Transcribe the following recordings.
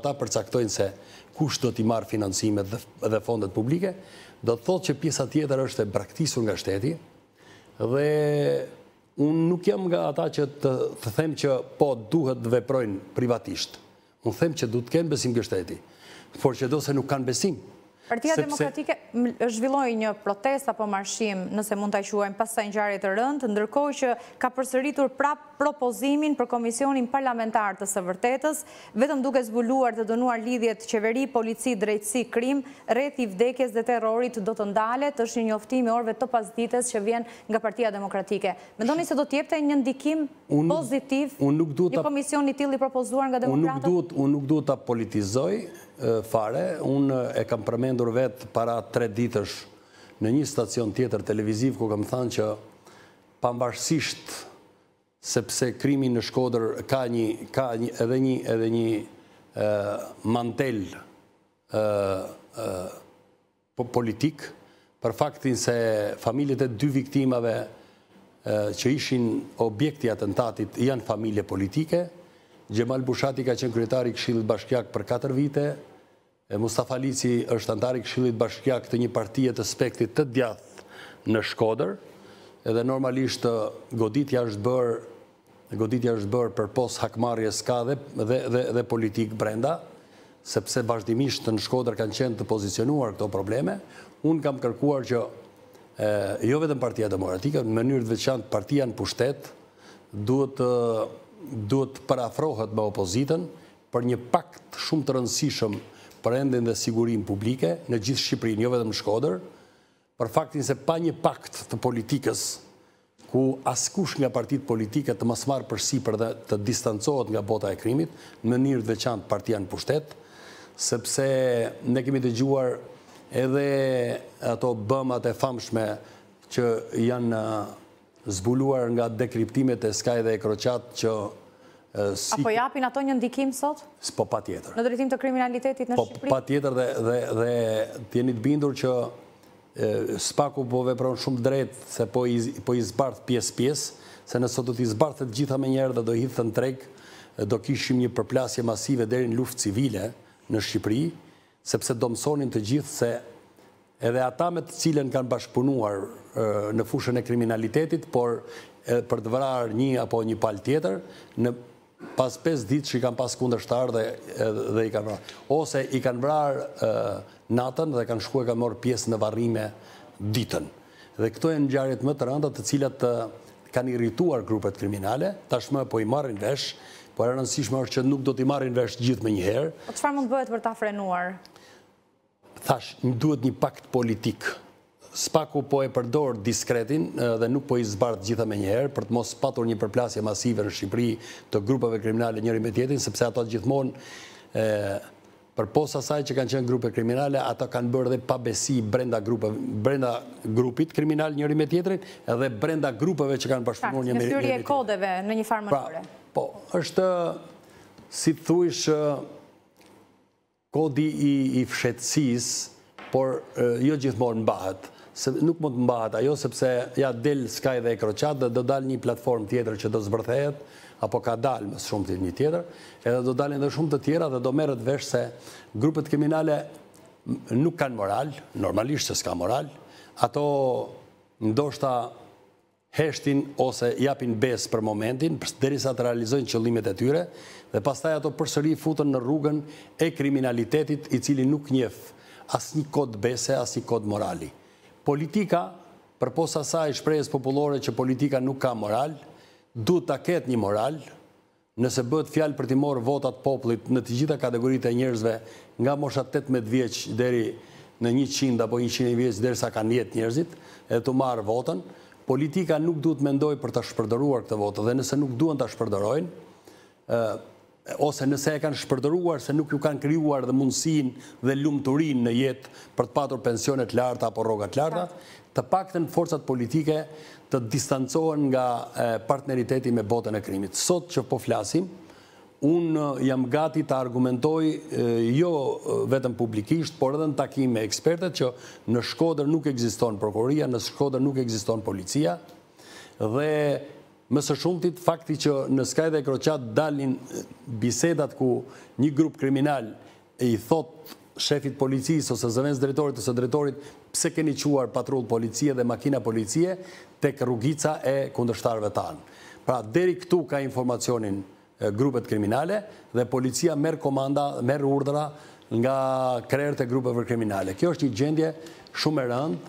ata përcaktojnë se kush do t'i marrë financimet dhe fondet publike, do të thotë që pjesa tjetër është e braktisur nga shteti dhe unë nuk jam nga ata që të them që po duhet të veprojnë privatisht. Unë them që duhet të kenë besim nga shteti, por që do se nuk kanë besim. Partia Demokratike zhvilloi një protest apo marshim, nëse mund ta quajmë, pas kësaj ngjarje të rëndë, ndërkohë që ka përsëritur prap propozimin për komisionin parlamentar të së vërtetës, vetëm duke zbuluar të dënuar lidhjet qeveri, polici, drejtësi, krim, rreth i vdekjes dhe terrorit do të ndalet, është një njoftim i orëve të pasdites që vjen nga Partia Demokratike. Mendoni se do të jepte një ndikim pozitiv një komision i tillë i propozuar nga demokratët? Unë nuk duhet ta politizoj fare. Unë e kam përmendur vetë para 3 ditësh në një stacion tjetër televiziv ku kam thënë që pavarësisht sepse krimi në Shkodër ka edhe një mantel politik, për faktin se familjet e 2 viktimave që ishin objekti atentatit janë familje politike. Gjemal Bushati ka qenë kryetari i Këshillit Bashkiak për 4 vite, Mustafa Lici është antari i Këshillit Bashkiak të një partie të spektit të djathtë në Shkodër, edhe normalisht goditja është bërë për pos hakmarrjes ka dhe politik brenda, sepse vazhdimisht në Shkodër kanë qenë të pozicionuar këto probleme. Unë kam kërkuar që jo vetëm Partia Demokratike, në mënyrë të veçantë partia në pushtet, duhet parafrohet me opozitën për një pakt shumë të rëndësishëm për endin dhe sigurinë publike në gjithë Shqipërinë, jo vetëm në Shkodër, për faktin se pa një pakt të politikës ku askush nga partitë politike të mos marrë përsipër dhe të distancohet nga bota e krimit, në mënyrë të veçantë partia në pushtet, sepse ne kemi dëgjuar edhe ato bëmat e famshme që janë zbuluar nga dekriptimet e Skaj dhe e Kroqat që apo japin ato një ndikim sot? Po pa tjetër. Në drejtim të kriminalitetit në Shqipëri? Po pa tjetër dhe t'jeni të bindur që Spaku po vepron shumë drejt se po i zbarth pjesë, se nëse do t'i zbarthet gjitha me njerë dhe do i hithën treg, do kishim një përplasje masive deri në luftë civile në Shqipëri, sepse do mësonin të gjithë se edhe ata me të cilën kanë bashkëpunuar në fushën e kriminalitetit, por për të vrarë një apo një palë tjetër, në pas 5 ditë që i kanë pas kundërshtar dhe i kanë vrarë. Ose i kanë vrarë natën dhe kanë shkuar kanë marrë pjesë në varrime ditën. Dhe këto janë ngjarjet më të rënda të cilat kanë irrituar grupet kriminale, tashmë po i marrin vesh, por e rëndësishme është që nuk do t'i marrin vesh gjithë me njëherë. Po çfarë mund bëhet për ta frenuar? Thash, duhet një pakt politik. Spaku po e përdor diskretin dhe nuk po i zbardh gjitha me njëherë për të mos patur një përplasje masive në Shqipëri të grupeve kriminale njëri me tjetrin, sepse ato gjithmonë për posa saj që kanë qenë grupe kriminale, ato kanë bërë dhe pabesi brenda grupit kriminal njëri me tjetrin edhe brenda grupeve që kanë bashkëpunuar një me tjetrin. Në thyrje e kodeve në një farë mënore. Po, është si të thuish kodi i fshetësisë, por jo gjithmonë mbahet. Nuk mund të mbahet ajo, sepse ja del Skaj dhe e Kroqat dhe do dal një platformë tjetër që do zbërthehet, apo ka dalë më shumë të një tjetër, edhe do dalin dhe shumë të tjera dhe do merret vesh se grupet kriminale nuk kanë moral, normalisht se s'ka moral, ato ndoshta heshtin ose japin besë për momentin, derisa të realizojnë qëllimet e tyre, dhe pastaj ato përsëri futen në rrugën e kriminalitetit i cili nuk njeh asnjë kod bese, asnjë kod morali. Politika, përposa saj shprehjes popullore që politika nuk ka moral, duhet ta ketë një moral, nëse bëhet fjalë për t'i marrë votat popullit në të gjitha kategoritë e njerëzve, nga mosha 18 vjeç deri në 100 apo 100 vjeç derisa kanë jetë njerëzit, e të marrë votën, politika nuk duhet mendoj për ta shpërdoruar këtë votë, dhe nëse nuk duan ta shpërdorojnë, ose nëse e kanë shpërdoruar se nuk ju kanë krijuar dhe mundësinë dhe lumturinë në jetë për të patur pensione të larta apo rroga të larta, të paktën forcat politike të distancohen nga partneriteti me botën e krimit. Sot që po flasim, unë jam gati të argumentoj jo vetëm publikisht, por edhe në takim me ekspertet që në Shkodër nuk ekziston prokuroria, në Shkodër nuk ekziston policia dhe më së shumtit fakti që në Skaj dhe Kroqat dalin bisedat ku një grup kriminal i thot shefit policisë ose zëvendës drejtorit ose drejtorit pse keni quar patrull policie dhe makina policie tek rrugica e kundërshtarëve tanë. Pra, deri këtu ka informacionin grupet kriminale dhe policia merr komanda, merr urdhra nga krerët e grupeve kriminale. Kjo është një gjendje shumë e rëndë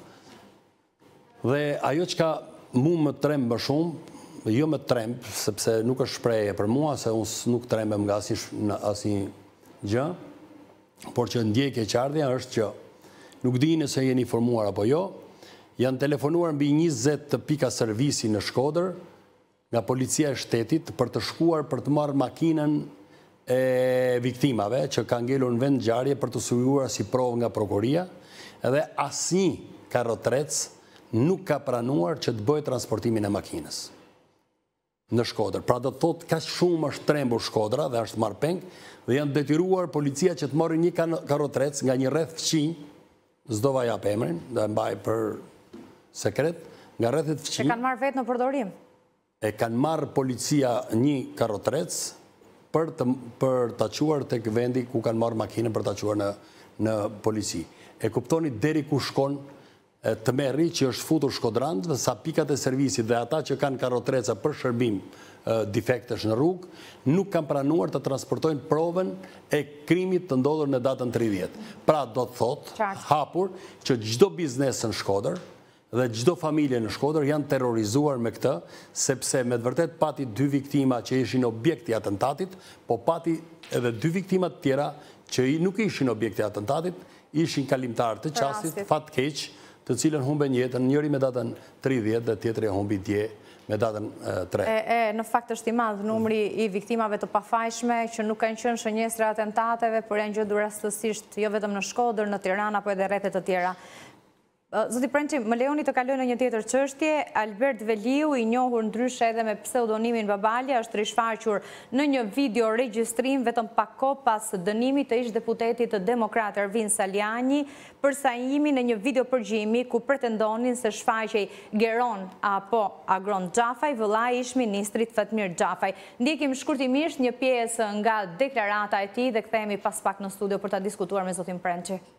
dhe ajo që ka mu më tremb më shumë, jo më tremb, sepse nuk është shprehje për mua, se unë nuk trembem nga asnjë gjë, por që ndjekje e qartja është që nuk di nëse jeni informuar apo jo, janë telefonuar mbi 20 pika servisi në Shkodër nga policia e shtetit për të shkuar për të marrë makinën e viktimave që ka ngelur në vend ngjarje për të syuar si provë nga prokuria, edhe asnjë karrotrec nuk ka pranuar që të bëjë transportimin e makinës në Shkodër. Pra do të thotë kaq shumë është trembur Shkodra dhe është marrë peng dhe janë detyruar policia që të marrin një karrotrec nga një rreth fqinj, s'do va jap emrin, do e mbaj për sekret, nga rrethit fqinj. E kanë marrë vetë në përdorim? E kanë marrë policia një karrotrec për ta quar tek vendi ku kanë marrë makinën për ta quar në polici. E kuptoni deri ku shkon të merri që është futur shkodrantëve, sa pikat e servisit dhe ata që kanë karrotreca për shërbim defektesh në rrugë, nuk kanë pranuar të transportojnë provën e krimit të ndodhur në datën 30. Pra do të thotë hapur që çdo biznes në Shkodër dhe çdo familje në Shkodër janë terrorizuar me këtë, sepse me të vërtet pati 2 viktima që ishin objekti i atentatit, po pati edhe 2 viktima të tjera që nuk ishin objekti i atentatit, ishin kalimtar të qasit, fatkeq, të cilën humben jetën, njëri me datën 30 dhe tjetri humbi dje me datën 3. Në fakt është i madh numri i viktimave të pafajshme që nuk kanë qenë shënjestra atentateve, por janë gjetur rastësisht jo vetëm në Shkodër, në Tiranë apo edhe rrethet të tjera. Zoti Prençi, më lejoni të kaloj në një tjetër çështje. Albert Veliu, i njohur ndryshe edhe me pseudonimin Babalja, është rishfaqur në një video regjistrim vetëm pak kohë pas dënimit të ish-deputetit të Demokrat Ervin Saliani për sajimin në një video përgjimi ku pretendonin se shfaqej Geron apo Agron Xhafaj, vëllai i ish-ministrit Fatmir Xhafaj. Ndjekim shkurtimisht një pjesë nga deklarata e tij dhe kthehemi pas pak në studio për ta diskutuar me zotin Prençi.